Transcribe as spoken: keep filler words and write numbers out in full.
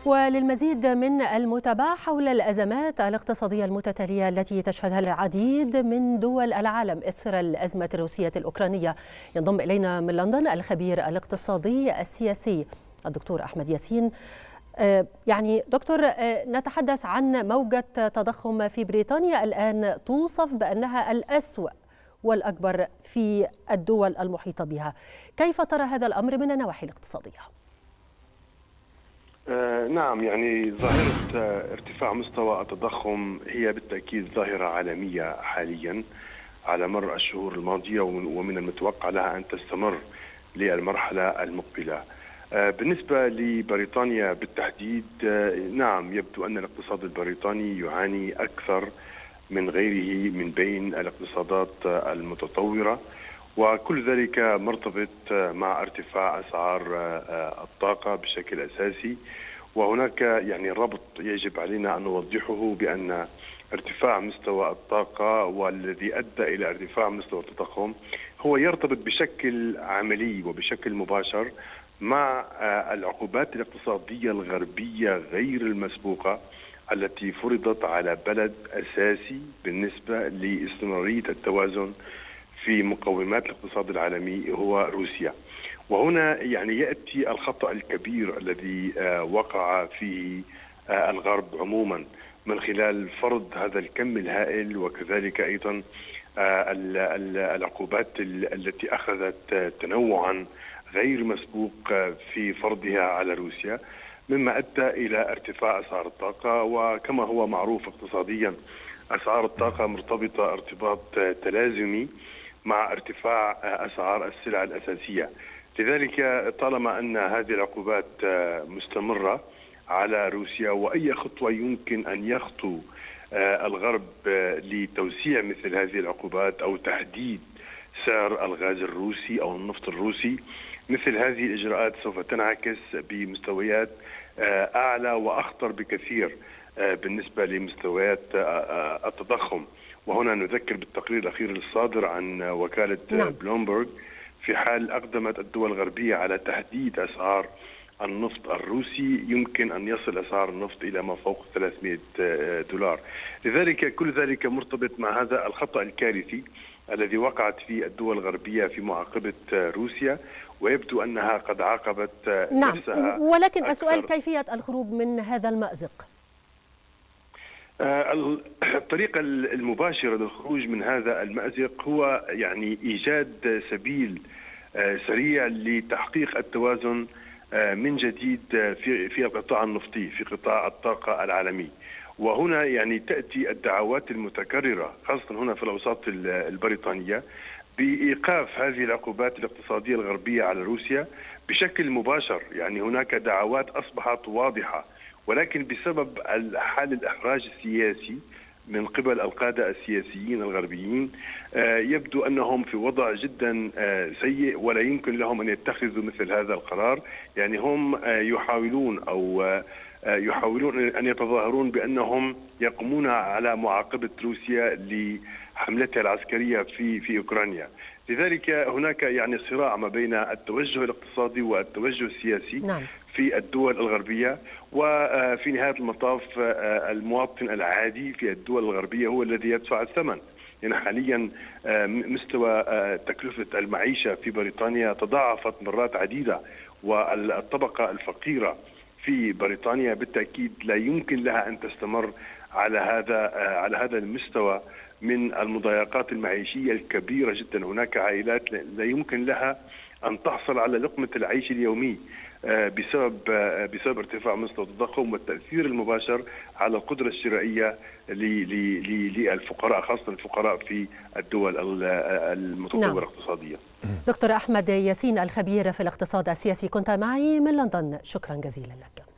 وللمزيد من المتابعة حول الأزمات الاقتصادية المتتالية التي تشهدها العديد من دول العالم إثر الأزمة الروسية الأوكرانية، ينضم إلينا من لندن الخبير الاقتصادي السياسي الدكتور أحمد ياسين. يعني دكتور، نتحدث عن موجة تضخم في بريطانيا الآن توصف بأنها الأسوأ والأكبر في الدول المحيطة بها. كيف ترى هذا الأمر من النواحي الاقتصادية؟ آه نعم، يعني ظاهرة آه ارتفاع مستوى التضخم هي بالتأكيد ظاهرة عالمية حاليا على مر الشهور الماضية، ومن المتوقع لها أن تستمر للمرحلة المقبلة. آه بالنسبة لبريطانيا بالتحديد، آه نعم يبدو أن الاقتصاد البريطاني يعاني أكثر من غيره من بين الاقتصادات المتطورة، وكل ذلك مرتبط مع ارتفاع أسعار الطاقة بشكل أساسي. وهناك يعني ربط يجب علينا أن نوضحه بأن ارتفاع مستوى الطاقة والذي أدى إلى ارتفاع مستوى التضخم هو يرتبط بشكل عملي وبشكل مباشر مع العقوبات الاقتصادية الغربية غير المسبوقة التي فرضت على بلد أساسي بالنسبة لاستمرارية التوازن في مقومات الاقتصاد العالمي هو روسيا. وهنا يعني يأتي الخطأ الكبير الذي وقع فيه الغرب عموما من خلال فرض هذا الكم الهائل، وكذلك أيضا العقوبات التي أخذت تنوعا غير مسبوق في فرضها على روسيا، مما أدى إلى ارتفاع أسعار الطاقة. وكما هو معروف اقتصاديا أسعار الطاقة مرتبطة ارتباط تلازمي مع ارتفاع أسعار السلع الأساسية. لذلك طالما أن هذه العقوبات مستمرة على روسيا، وأي خطوة يمكن أن يخطو الغرب لتوسيع مثل هذه العقوبات أو تحديد سعر الغاز الروسي أو النفط الروسي، مثل هذه الإجراءات سوف تنعكس بمستويات أعلى وأخطر بكثير بالنسبة لمستويات التضخم. وهنا نذكر بالتقرير الأخير الصادر عن وكالة نعم. بلومبرج، في حال أقدمت الدول الغربية على تحديد أسعار النفط الروسي يمكن أن يصل أسعار النفط إلى ما فوق ثلاثمئة دولار. لذلك كل ذلك مرتبط مع هذا الخطأ الكارثي الذي وقعت فيه الدول الغربية في معاقبة روسيا، ويبدو أنها قد عاقبت نعم. نفسها. ولكن السؤال كيفية الخروج من هذا المأزق؟ الطريقة المباشرة للخروج من هذا المأزق هو يعني إيجاد سبيل سريع لتحقيق التوازن من جديد في في القطاع النفطي، في قطاع الطاقة العالمي. وهنا يعني تأتي الدعوات المتكررة خاصة هنا في الأوساط البريطانية بإيقاف هذه العقوبات الاقتصادية الغربية على روسيا بشكل مباشر. يعني هناك دعوات أصبحت واضحة، ولكن بسبب حال الإحراج السياسي من قبل القادة السياسيين الغربيين يبدو أنهم في وضع جدا سيء، ولا يمكن لهم أن يتخذوا مثل هذا القرار. يعني هم يحاولون أو يحاولون أن يتظاهرون بأنهم يقومون على معاقبة روسيا لحملتها العسكرية في في أوكرانيا. لذلك هناك يعني صراع ما بين التوجه الاقتصادي والتوجه السياسي نعم. في الدول الغربية، وفي نهاية المطاف المواطن العادي في الدول الغربية هو الذي يدفع الثمن. يعني حاليا مستوى تكلفة المعيشة في بريطانيا تضاعفت مرات عديدة، والطبقة الفقيرة في بريطانيا بالتأكيد لا يمكن لها أن تستمر على هذا على هذا المستوى من المضايقات المعيشية الكبيرة جدا. هناك عائلات لا يمكن لها أن تحصل على لقمة العيش اليومي بسبب بسبب ارتفاع مستوى التضخم والتأثير المباشر على القدرة الشرائية للفقراء، خاصة الفقراء في الدول المتطورة نعم. اقتصاديا. دكتور أحمد ياسين الخبير في الاقتصاد السياسي، كنت معي من لندن، شكرا جزيلا لك.